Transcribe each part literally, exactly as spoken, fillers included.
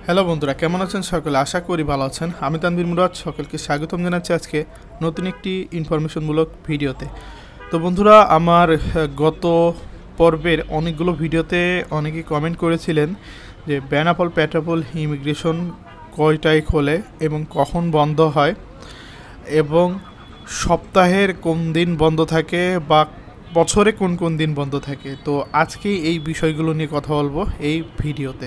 Hello বন্ধুরা, কেমন আছেন সকলে? আশা করি ভালো আছেন। আমি তানভীর মুরাদ, সকলকে স্বাগতম জানাচ্ছি আজকে নতুন একটি ইনফরমেশনমূলক ভিডিওতে। তো বন্ধুরা, আমার গত পর্বের অনেকগুলো ভিডিওতে অনেকে কমেন্ট করেছিলেন যে বেনাপোল পেট্রাপোল ইমিগ্রেশন কয়টায় খোলে এবং কখন বন্ধ হয় এবং সপ্তাহের কোন দিন বন্ধ থাকে বা বছরে কোন কোন দিন বন্ধ থাকে। তো আজকে এই বিষয়গুলো নিয়ে কথা বলবো এই ভিডিওতে।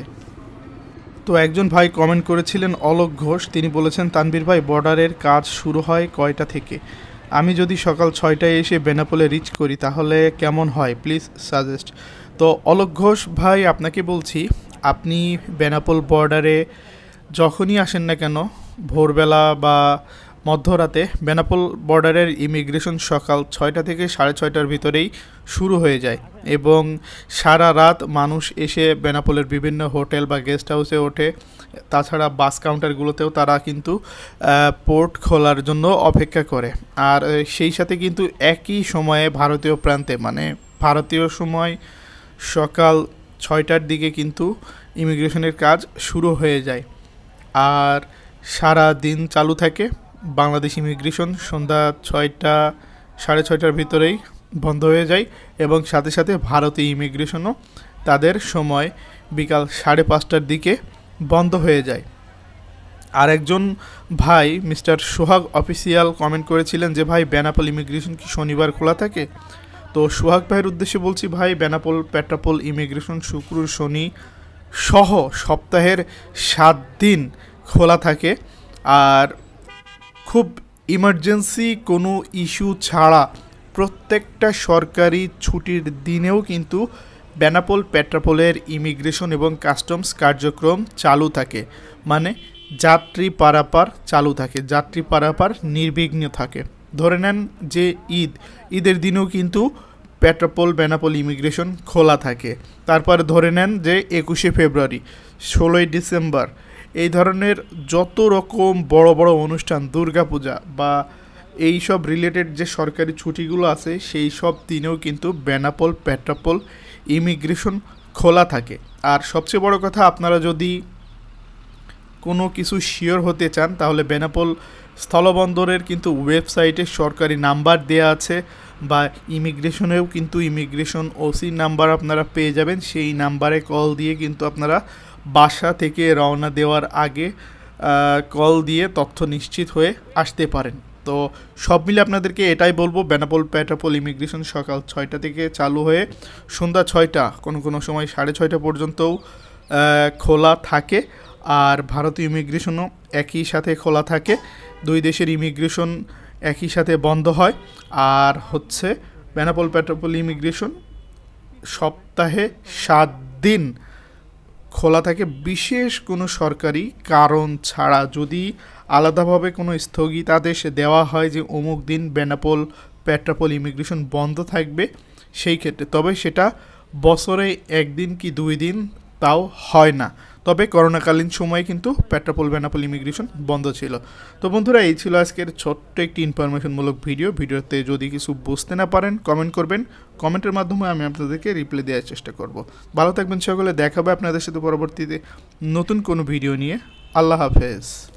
তো একজন ভাই কমেন্ট করেছিলেন, অলোক ঘোষ, তিনি বলেছেন, তানভীর ভাই, বর্ডারের কাজ শুরু হয় কয়টা থেকে? আমি যদি সকাল ছয়টায় এসে বেনাপোলে রিচ করি তাহলে কেমন হয়? Please suggest. তো অলোক ঘোষ ভাই, আপনাকে বলছি, আপনি বেনাপোল বর্ডারে যখনই আসেন না কেন, ভোরবেলা বা মধ্যরাতে, বেনাপোল বর্ডারের ইমিগ্রেশন সকাল ছয়টা থেকে সাড়ে ছয়টার ভিতরেই শুরু হয়ে যায় এবং সারা রাত মানুষ এসে বেনাপোলের বিভিন্ন হোটেল বা গেস্ট হাউসে ওঠে। তাছাড়া বাস কাউন্টারগুলোতেও তারা কিন্তু পোর্ট খোলার জন্য অপেক্ষা করে। আর সেই সাথে কিন্তু একই সময়ে ভারতীয় প্রান্তে, মানে ভারতীয় সময় সকাল ছয়টার দিকে কিন্তু ইমিগ্রেশনের কাজ শুরু হয়ে যায় আর সারা দিন চালু থাকে। বাংলাদেশ ইমিগ্রেশন সন্ধ্যা ছয়টা সাড়ে ছয়টার ভিতরেই বন্ধ হয়ে যায় এবং সাথে সাথে ভারতীয় ইমিগ্রেশনও তাদের সময় বিকাল সাড়ে পাঁচটার দিকে বন্ধ হয়ে যায়। আর একজন ভাই, মিস্টার সোহাগ অফিসিয়াল, কমেন্ট করেছিলেন যে ভাই, বেনাপোল ইমিগ্রেশন কি শনিবার খোলা থাকে? তো সোহাগ ভাইয়ের উদ্দেশ্যে বলছি, ভাই, বেনাপোল পেট্রাপোল ইমিগ্রেশন শুক্র শনি সহ সপ্তাহের সাত দিন খোলা থাকে। আর খুব ইমার্জেন্সি কোনো ইস্যু ছাড়া প্রত্যেকটা সরকারি ছুটির দিনেও কিন্তু বেনাপোল পেট্রাপোলের ইমিগ্রেশন এবং কাস্টমস কার্যক্রম চালু থাকে, মানে যাত্রী পারাপার চালু থাকে, যাত্রী পারাপার নির্বিঘ্ন থাকে। ধরে নেন যে ঈদ ঈদের দিনেও কিন্তু পেট্রাপোল বেনাপোল ইমিগ্রেশন খোলা থাকে। তারপর ধরে নেন যে একুশে ফেব্রুয়ারি, ষোলোই ডিসেম্বর, এই ধরনের যত রকম বড় বড় অনুষ্ঠান, দুর্গাপূজা বা এই সব রিলেটেড যে সরকারি ছুটিগুলো আছে, সেই সব দিনেও কিন্তু বেনাপোল পেট্রাপোল ইমিগ্রেশন খোলা থাকে। আর সবচেয়ে বড় কথা, আপনারা যদি কোনো কিছু শিওর হতে চান তাহলে বেনাপোল স্থলবন্দরের কিন্তু ওয়েবসাইটে সরকারি নাম্বার দেয়া আছে, বা ইমিগ্রেশনেও কিন্তু ইমিগ্রেশন ওসি নাম্বার আপনারা পেয়ে যাবেন। সেই নাম্বারে কল দিয়ে কিন্তু আপনারা বাসা থেকে রওনা দেওয়ার আগে কল দিয়ে তথ্য নিশ্চিত হয়ে আসতে পারেন। তো সব মিলে আপনাদেরকে এটাই বলবো, বেনাপোল পেট্রাপোল ইমিগ্রেশন সকাল ছয়টা থেকে চালু হয়ে সন্ধ্যা ছয়টা, কোনো কোনো সময় সাড়ে ছয়টা পর্যন্তও খোলা থাকে। আর ভারতীয় ইমিগ্রেশনও একই সাথে খোলা থাকে, দুই দেশের ইমিগ্রেশন একই সাথে বন্ধ হয়। আর হচ্ছে বেনাপোল পেট্রাপোল ইমিগ্রেশন সপ্তাহে সাত দিন খোলা থাকে, বিশেষ কোনো সরকারি কারণ ছাড়া। যদি আলাদাভাবে কোনো স্থগিতাদেশ দেওয়া হয় যে অমুক দিন বেনাপোল পেট্রাপোল ইমিগ্রেশন বন্ধ থাকবে, সেই ক্ষেত্রে, তবে সেটা বছরে একদিন কি দুই দিন তাও হয় না। তবে করোনাকালীন সময়ে কিন্তু পেট্রাপোল বেনাপোল ইমিগ্রেশন বন্ধ ছিল। তো বন্ধুরা, এই ছিল আজকের ছোট্ট একটি ইনফরমেশনমূলক ভিডিও। ভিডিওতে যদি কিছু বুঝতে না পারেন কমেন্ট করবেন, কমেন্টের মাধ্যমে আমি আপনাদেরকে রিপ্লাই দেওয়ার চেষ্টা করব। ভালো থাকবেন সকলে, দেখা হবে আপনাদের সাথে পরবর্তীতে নতুন কোনো ভিডিও নিয়ে। আল্লাহ হাফেজ।